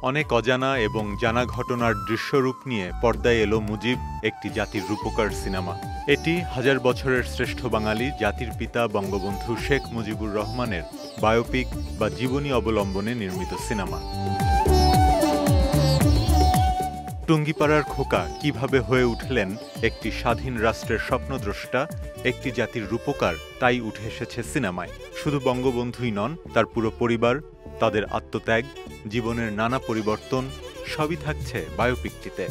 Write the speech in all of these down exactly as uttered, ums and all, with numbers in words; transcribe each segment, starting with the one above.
অনেক অজানা এবং জানা ঘটনার দৃশ্যরূপ নিয়ে পর্দায় এলো মুজিব, একটি জাতির রূপকার সিনেমা। এটি হাজার বছরের শ্রেষ্ঠ বাঙালি জাতির পিতা বঙ্গবন্ধু শেখ মুজিবুর রহমানের বায়োপিক বা জীবনী অবলম্বনে নির্মিত সিনেমা। টুঙ্গিপাড়ার খোকা কিভাবে হয়ে উঠলেন একটি স্বাধীন রাষ্ট্রের স্বপ্নদ্রষ্টা, একটি জাতির রূপকার, তাই উঠে এসেছে সিনেমায়। শুধু বঙ্গবন্ধুই নন, তার পুরো পরিবার, তাদের আত্মত্যাগ, জীবনের নানা পরিবর্তন সবই থাকছে বায়োপিকটিতে।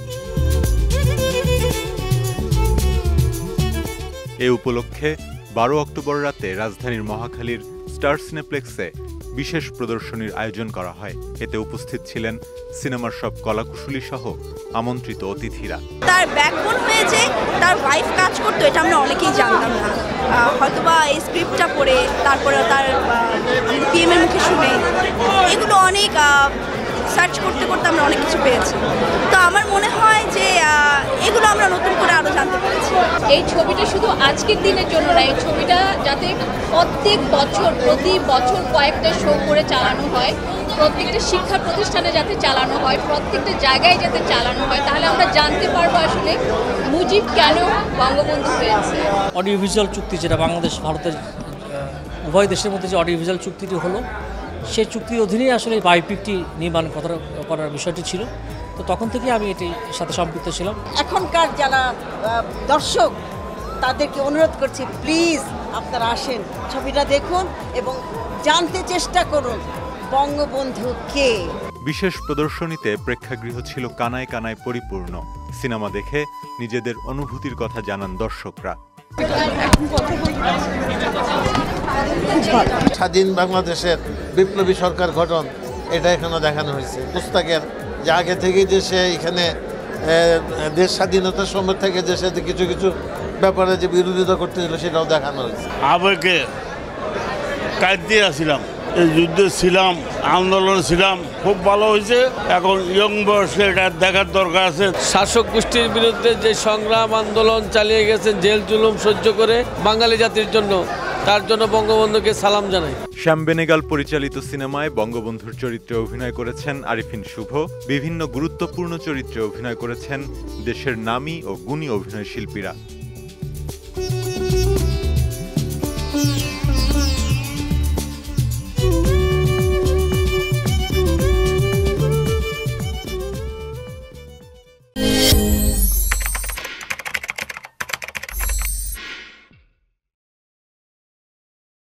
এ উপলক্ষে বারো অক্টোবর রাতে রাজধানীর মহাখালীর স্টার সিনেপ্লেক্সে বিশেষ প্রদর্শনীর আয়োজন করা হয়। এতে উপস্থিত ছিলেন সিনেমার সব কলাকুশলী সহ আমন্ত্রিত অতিথিরা। তার ব্যাকবোন হয়েছে তার ওয়াইফ কাজ করতো, এটা আমরা অনেকেই জানতাম না। হয়তোবা এই স্ক্রিপ্টটা পড়ে তারপরে তার পিএম এর মুখে শুনে এগুলো অনেক সার্চ করতে করতে আমরা অনেক কিছু পেয়েছি। তো আমার মনে হয় যে এগুলো আমরা নতুন করে আরো জানতে পেরেছি। এই ছবিটা শুধু আজকের দিনের জন্য না, এই ছবিটা যাতে প্রত্যেক বছর প্রতি বছর কয়েকটা শো করে চালানো হয়, প্রত্যেকটা শিক্ষা প্রতিষ্ঠানে যাতে চালানো হয়, প্রত্যেকটা জায়গায় যাতে চালানো হয়, তাহলে আমরা জানতে পারবো আসলে মুজিব কেন বঙ্গবন্ধু হয়েছে। অডিও ভিজুয়াল চুক্তি, যেটা বাংলাদেশ ভারতের উভয় দেশের মধ্যে যে অডিও ভিজুয়াল চুক্তিটি হলো, সেই চুক্তির অধীনেই আসলে এই বায়োপিকটি নির্মাণ করার বিষয়টি ছিল। তো তখন থেকে আমি এটির সাথে সম্পৃক্ত ছিলাম। এখনকার যারা দর্শক তাদেরকে অনুরোধ করছি, প্লিজ আপনারা আসেন, ছবিটা দেখুন এবং জানতে চেষ্টা করুন বঙ্গবন্ধু কে। বিশেষ প্রদর্শনীতে প্রেক্ষাগৃহ ছিল কানায় কানায় পরিপূর্ণ। সিনেমা দেখে নিজেদের অনুভূতির কথা জানান দর্শকরা। স্বাধীন বাংলাদেশের বিপ্লবী সরকার গঠন, এটা এখানে দেখানো হয়েছে। পুস্তকের যে আগে থেকেই যে সে এখানে দেশ স্বাধীনতার সময় থেকে যে সে কিছু কিছু ব্যাপারে যে বিরোধিতা করতেছিল সেটাও দেখানো হয়েছে। আবেগে কাঁদতে আসছিলাম, এই যুদ্ধে ছিলাম, আন্দোলনে ছিলাম, খুব ভালো হয়েছে। এখন ইয়ং বয়সে এটা দেখার দরকার আছে। শাসক গোষ্ঠীর বিরুদ্ধে যে সংগ্রাম আন্দোলন চালিয়ে গেছেন, জেল জুলুম সহ্য করে বাঙালি জাতির জন্য, তার জন্য বঙ্গবন্ধুকে সালাম জানাই। শ্যাম বেনেগাল পরিচালিত সিনেমায় বঙ্গবন্ধুর চরিত্রে অভিনয় করেছেন আরিফিন শুভ। বিভিন্ন গুরুত্বপূর্ণ চরিত্রে অভিনয় করেছেন দেশের নামী ও গুণী অভিনয় শিল্পীরা।